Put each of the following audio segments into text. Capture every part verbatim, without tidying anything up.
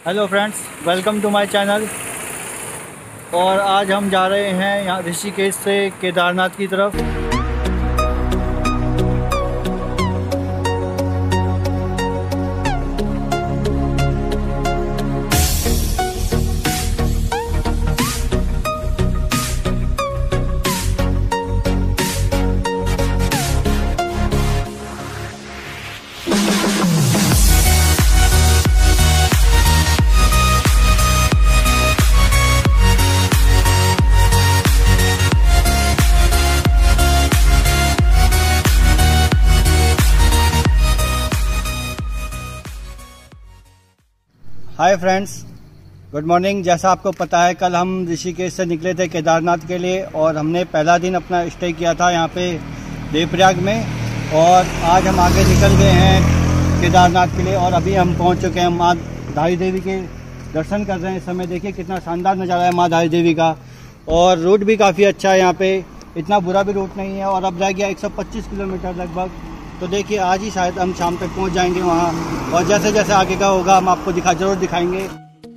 Hello friends, welcome to my channel. और आज हम जा रहे हैं यहाँ ऋषिकेश से केदारनाथ की तरफ। Hi friends, good morning. जैसा आपको पता है, कल हम ऋषिकेश से निकले थे केदारनाथ के लिए और हमने पहला दिन अपना स्टे किया था यहाँ पे देवप्रयाग में। और आज हम आगे निकल गए हैं केदारनाथ के लिए और अभी हम पहुँच चुके हैं माँ धारी देवी के दर्शन कर रहे हैं। इस समय देखिए कितना शानदार नज़ारा है माँ धारी देवी का। और रूट भी काफ़ी अच्छा है, यहाँ पे इतना बुरा भी रूट नहीं है। और अब रह गया एक सौ पच्चीस किलोमीटर लगभग, तो देखिए आज ही शायद हम शाम तक पहुंच जाएंगे वहां। और जैसे जैसे आगे का होगा हम आपको दिखा जरूर दिखाएंगे।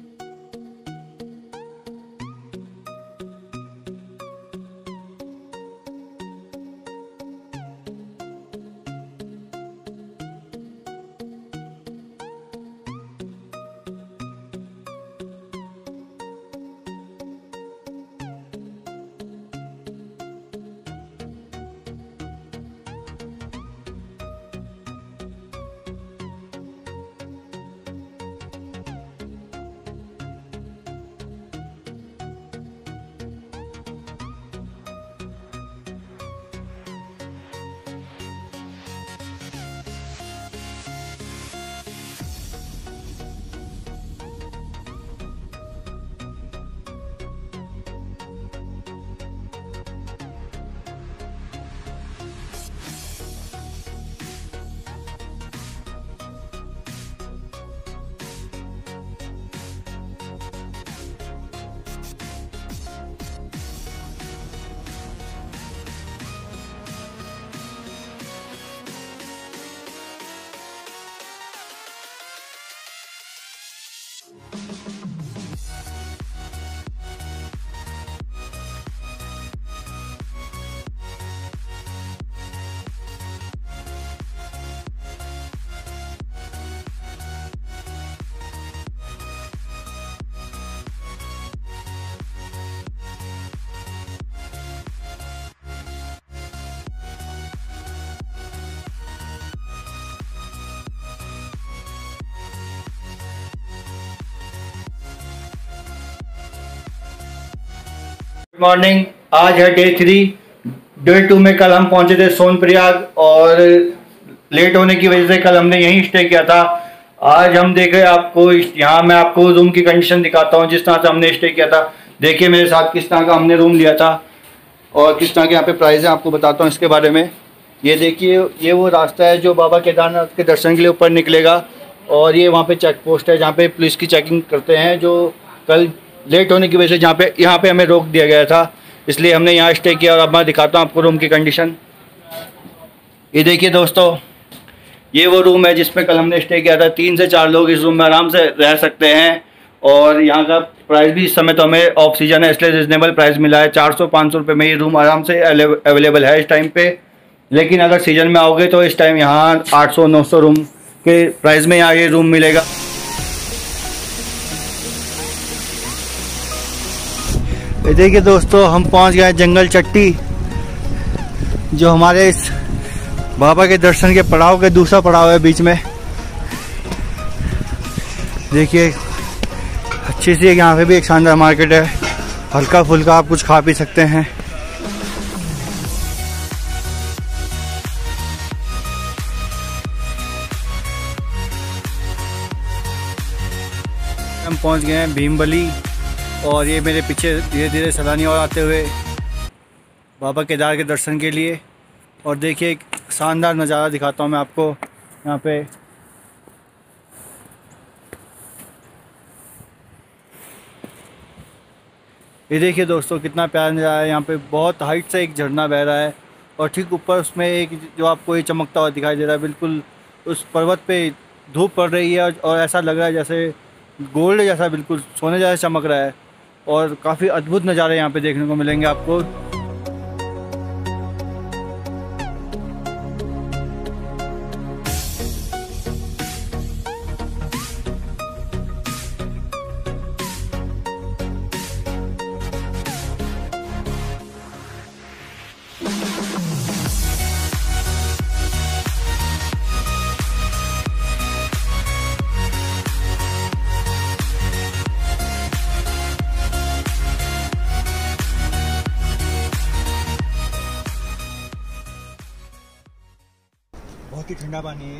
Good morning. आज है डे थ्री। डे टू में कल हम पहुंचे थे सोनप्रयाग और लेट होने की वजह से कल हमने यहीं स्टे किया था। आज हम देख रहे हैं आपको, यहाँ मैं आपको रूम की कंडीशन दिखाता हूँ जिस तरह से हमने स्टे किया था। देखिए मेरे साथ किस तरह का हमने रूम लिया था और किस तरह के यहाँ पे प्राइस है, आपको बताता हूँ इसके बारे में। ये देखिए, ये वो रास्ता है जो बाबा केदारनाथ के दर्शन के लिए ऊपर निकलेगा। और ये वहाँ पे चेक पोस्ट है जहाँ पे पुलिस की चेकिंग करते हैं, जो कल लेट होने की वजह से जहाँ पे यहाँ पे हमें रोक दिया गया था, इसलिए हमने यहाँ स्टे किया। और अब मैं दिखाता हूँ आपको रूम की कंडीशन। ये देखिए दोस्तों, ये वो रूम है जिसमें कल हमने स्टे किया था। तीन से चार लोग इस रूम में आराम से रह सकते हैं। और यहाँ का प्राइस भी इस समय तो हमें ऑफ सीजन है इसलिए रिजनेबल प्राइस मिला है। चार सौ पाँच सौ रुपये में ये रूम आराम से अवेलेबल है इस टाइम पे। लेकिन अगर सीजन में आओगे तो इस टाइम यहाँ आठ सौ नौ सौ रूम के प्राइस में यहाँ ये रूम मिलेगा। ये देखिए दोस्तों, हम पहुंच गए जंगल चट्टी, जो हमारे इस बाबा के दर्शन के पड़ाव के दूसरा पड़ाव है बीच में। देखिए अच्छी सी यहाँ पे भी एक शानदार मार्केट है, हल्का फुल्का आप कुछ खा पी सकते हैं। हम पहुंच गए हैं भीमबली और ये मेरे पीछे धीरे धीरे सैलानी और आते हुए बाबा केदार के दर्शन के लिए। और देखिए एक शानदार नज़ारा दिखाता हूँ मैं आपको यहाँ पे। ये देखिए दोस्तों कितना प्यारा नज़ारा है। यहाँ पे बहुत हाइट से एक झरना बह रहा है और ठीक ऊपर उसमें एक जो आपको ये चमकता हुआ दिखाई दे रहा है, बिल्कुल उस पर्वत पे धूप पड़ रही है और ऐसा लग रहा है जैसे गोल्ड जैसा, बिल्कुल सोने जैसा चमक रहा है और काफ़ी अद्भुत नज़ारे यहाँ पे देखने को मिलेंगे आपको। बहुत ही ठंडा पानी है ये,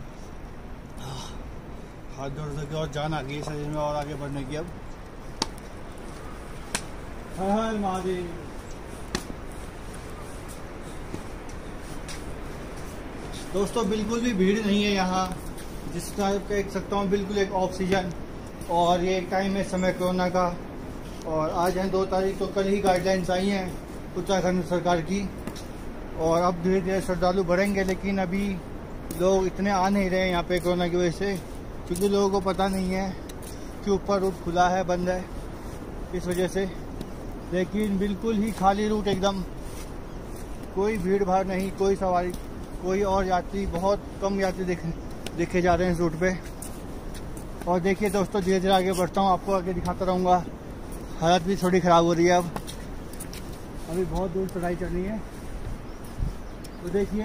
हाथ जोड़ के और जान आ गई शरीर में और आगे बढ़ने की। अब हर हर महादेव। दोस्तों बिल्कुल भी भीड़ नहीं है यहाँ, जिस टाइप का देख सकता हूँ, बिल्कुल एक ऑक्सीजन। और ये एक टाइम है समय कोरोना का, और आज है दो तारीख, तो कल ही गाइडलाइंस आई हैं उत्तराखंड सरकार की, और अब धीरे धीरे श्रद्धालु बढ़ेंगे। लेकिन अभी लोग इतने आ नहीं रहे हैं यहाँ पे कोरोना की वजह से, क्योंकि लोगों को पता नहीं है कि ऊपर रूट खुला है बंद है, इस वजह से। लेकिन बिल्कुल ही खाली रूट एकदम, कोई भीड़ भाड़ नहीं, कोई सवारी, कोई और यात्री, बहुत कम यात्री देखे देखे जा रहे हैं इस रूट पे। और देखिए दोस्तों, धीरे धीरे आगे बढ़ता हूँ, आपको आगे दिखाता रहूँगा। हालत भी थोड़ी ख़राब हो रही है अब, अभी बहुत दूर चढ़ाई चढ़नी है। तो देखिए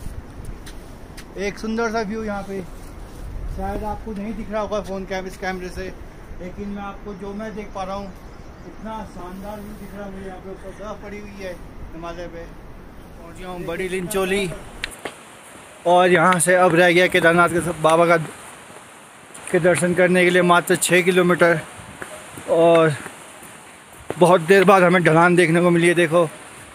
एक सुंदर सा व्यू यहाँ पे, शायद आपको नहीं दिख रहा होगा फ़ोन कैम इस कैमरे से, लेकिन मैं आपको जो मैं देख पा रहा हूँ, इतना शानदार व्यू दिख रहा है मुझे। यहाँ पे ऊपर बर्फ पड़ी हुई है हिमालय पे, पहुँच गया हूँ बड़ी लिंचोली। और यहाँ से अब रह गया केदारनाथ के सब बाबा का के दर्शन करने के लिए मात्र छः किलोमीटर। और बहुत देर बाद हमें ढलान देखने को मिली है। देखो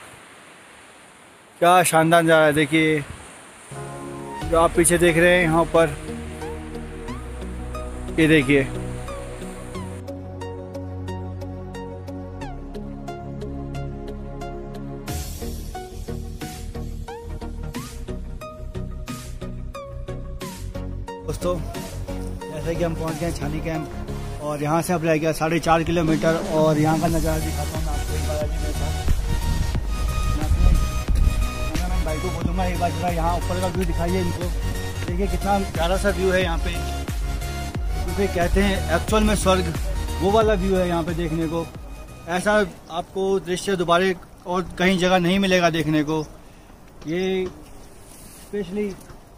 क्या शानदार नज़ारा है। देखिए जो आप पीछे देख रहे हैं यहाँ पर, ये देखिए दोस्तों, जैसे कि हम पहुँच गए छानी कैंप, और यहाँ से अब रह गया साढ़े चार किलोमीटर। और यहाँ का नज़ारा दिखाता हूँ मैं आपको, एक बार अभी मेरे साथ मैं भाई को बोलूँगा एक बार जरा यहाँ ऊपर का व्यू दिखाइए इनको। देखिए कितना प्यारा सा व्यू है यहाँ पे, जिसे कहते हैं एक्चुअल में स्वर्ग, वो वाला व्यू है यहाँ पे देखने को। ऐसा आपको दृश्य दोबारा और कहीं जगह नहीं मिलेगा देखने को, ये स्पेशली।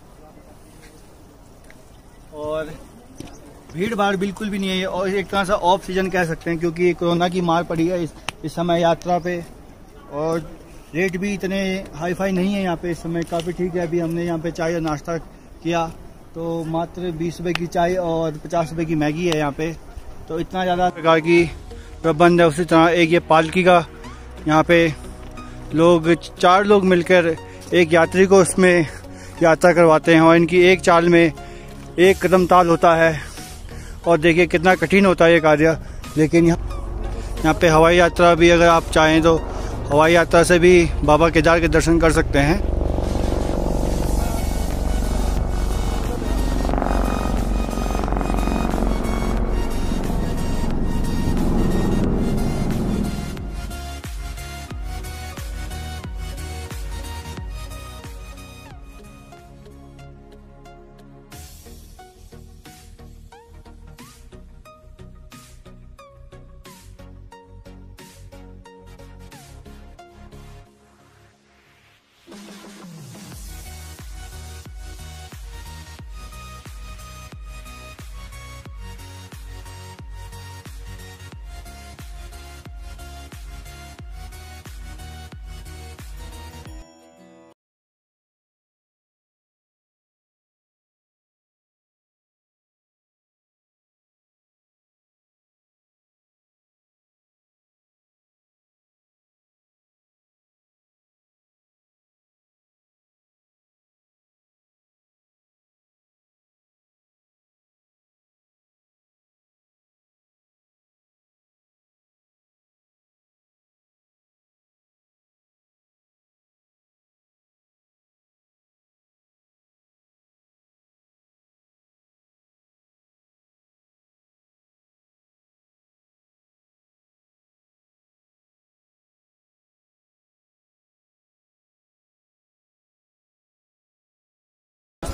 और भीड़ भाड़ बिल्कुल भी नहीं है, और एक तरह से ऑफ सीजन कह सकते हैं, क्योंकि कोरोना की मार पड़ी है इस, इस समय यात्रा पे। और रेट भी इतने हाई फाई नहीं है यहाँ पे इस समय, काफ़ी ठीक है। अभी हमने यहाँ पे चाय और नाश्ता किया तो मात्र बीस रुपये की चाय और पचास रुपये की मैगी है यहाँ पे। तो इतना ज़्यादा प्रकार की प्रबंध है। उसी तरह एक ये पालकी का यहाँ पे लोग, चार लोग मिलकर एक यात्री को उसमें यात्रा करवाते हैं, और इनकी एक चाल में एक कदम ताल होता है। और देखिए कितना कठिन होता है ये कार्य। लेकिन यहाँ यहाँ पे हवाई यात्रा भी, अगर आप चाहें तो हवाई यात्रा से भी बाबा केदार के दर्शन कर सकते हैं।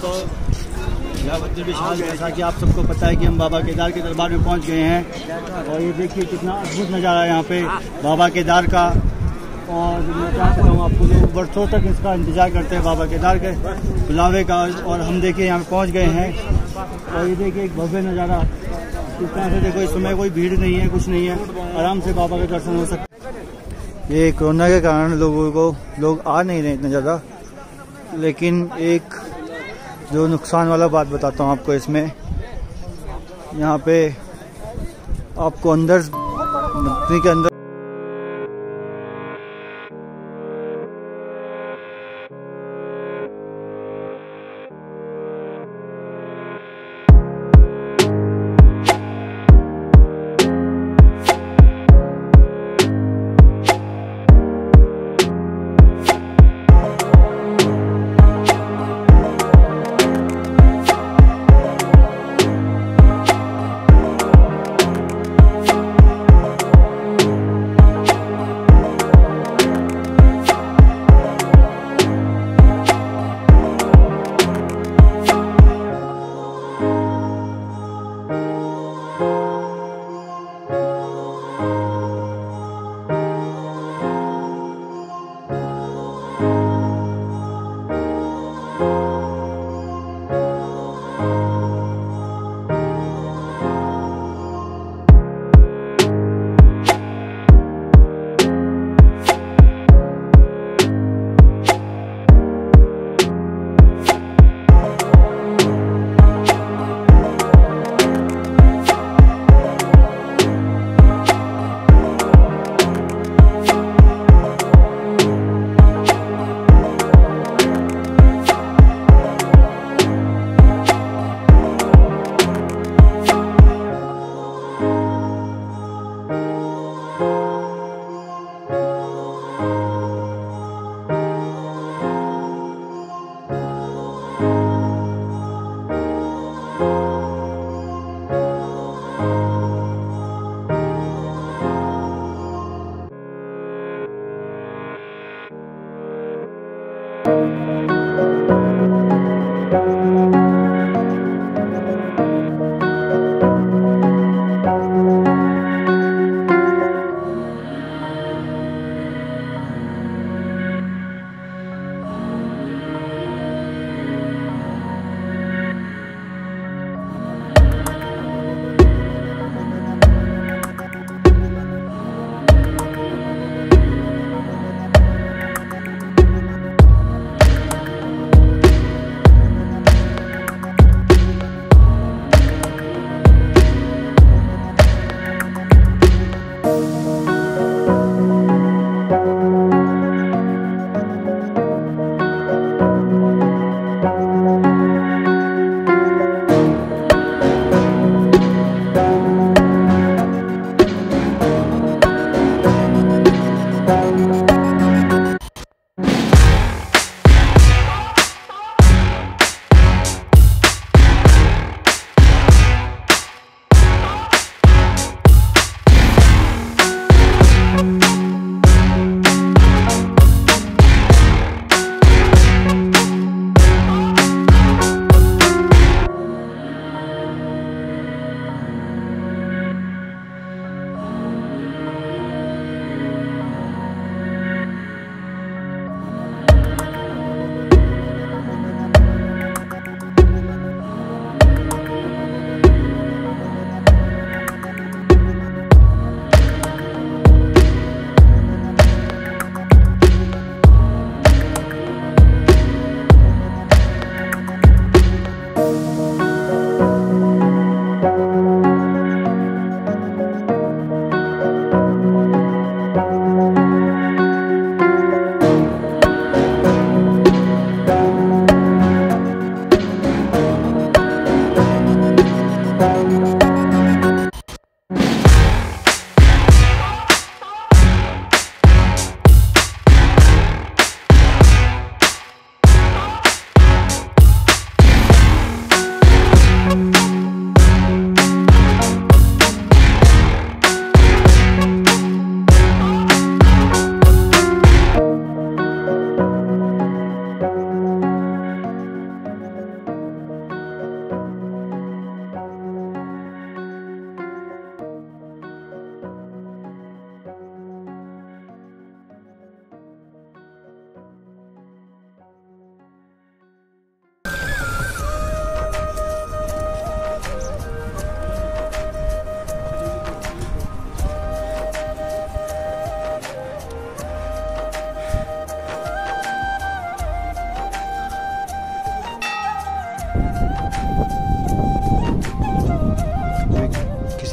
तो विशाल, जैसा कि आप सबको पता है कि हम बाबा केदार के दरबार में पहुंच गए हैं और ये देखिए कितना अद्भुत नज़ारा है यहाँ पे बाबा केदार का। और मैं चाहता हूँ आपको लोग बरसों तक इसका इंतज़ार करते हैं बाबा केदार के बुलावे का, और हम देखिए यहाँ पे पहुँच गए हैं। और ये देखिए एक भव्य नज़ारा इस तरह से, देखो इस समय कोई भीड़ नहीं है, कुछ नहीं है, आराम से बाबा के दर्शन हो सकते हैं। ये कोरोना के कारण लोगों को लोग आ नहीं रहे इतना ज़्यादा, लेकिन एक जो नुकसान वाला बात बताता हूँ आपको इसमें, यहाँ पे आपको अंदर के अंदर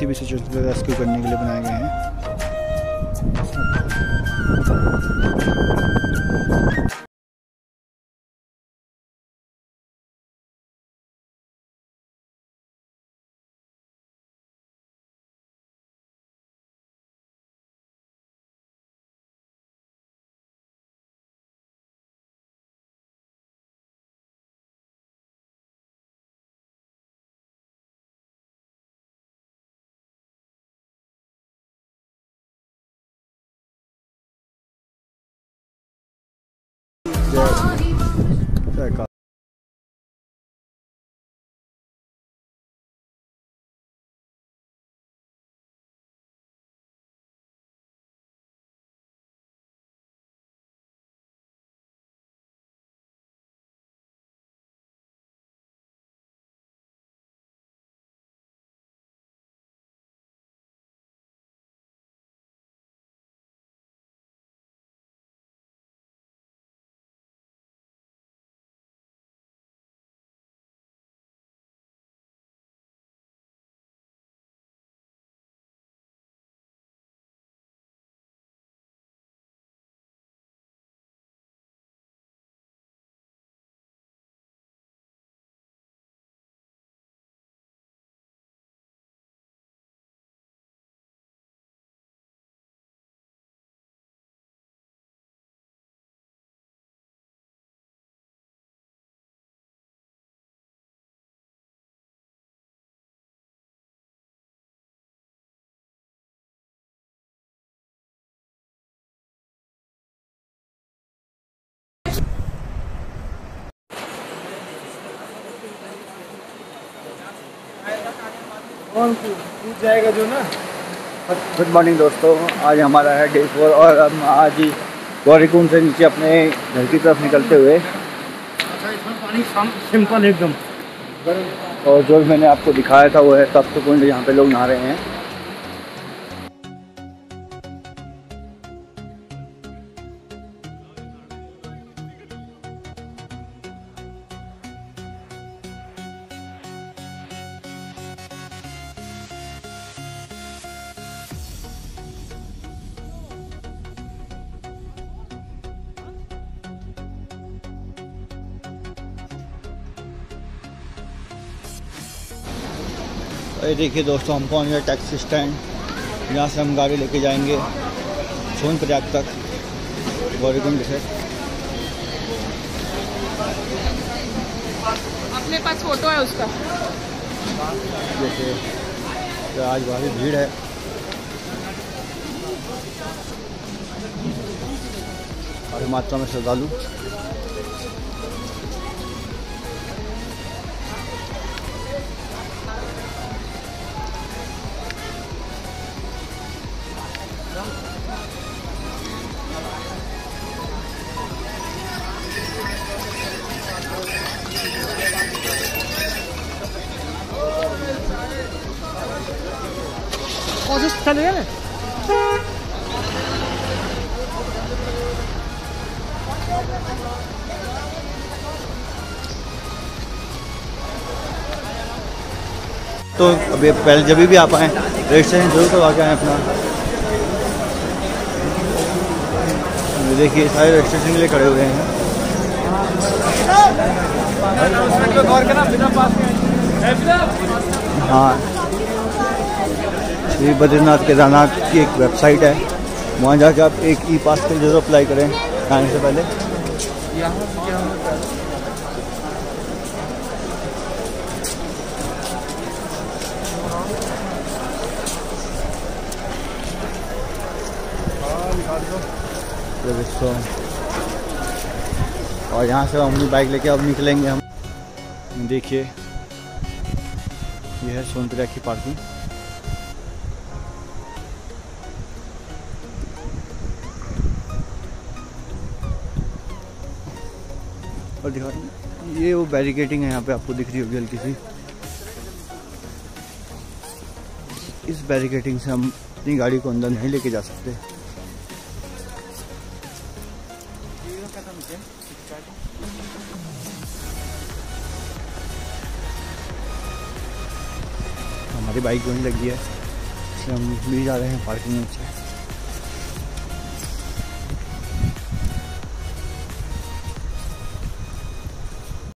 किसी भी सिचुएशन में रेस्क्यू करने के लिए बनाए गए हैं। Yeah. कौन कूद जाएगा जो ना। गुड मॉर्निंग दोस्तों, आज हमारा है डे फोर और हम आज ही गौरीकुंड से नीचे अपने घर की तरफ निकलते हुए। इसमें पानी सिंपल एकदम। और जो मैंने आपको दिखाया था वो है तप्त कुंड, यहाँ पे लोग नहा रहे हैं। ये देखिए दोस्तों, हम पहुंच गए टैक्सी स्टैंड, यहाँ से हम गाड़ी लेके जाएंगे सोनप्रयाग तक गौरीकुंड से। अपने पास फोटो है उसका। देखिए आज भारी भीड़ है। और मात्रा में श्रद्धालु। कौन से चले गए? तो अभी पहले जब भी आप आएँ रजिस्ट्रेशन जरूर करवा के आएँ अपना। देखिए सारे रजिस्ट्रेशन के लिए खड़े हुए हैं। हाँ, श्री बद्रीनाथ केदारनाथ की एक वेबसाइट है, वहाँ जाकर आप एक ई पास के जरूर अप्लाई करें आने से पहले। और यहाँ से हम अपनी बाइक लेके अब निकलेंगे हम। देखिए यह है सोनप्रयाग की पार्किंग। और दिखा ये वो बैरिकेटिंग है, यहाँ पे आपको दिख रही होगी हल्की सी। इस बैरिकेटिंग से हम अपनी गाड़ी को अंदर नहीं लेके जा सकते। हमारी बाइक वहीं लगी है। हम भी जा रहे हैं पार्किंग में।